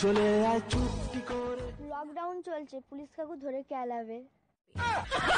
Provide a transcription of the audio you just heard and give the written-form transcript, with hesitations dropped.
চলে আয় চুপটি করে। লকডাউন চলছে, পুলিশ কাকু ধরে কেলাবে।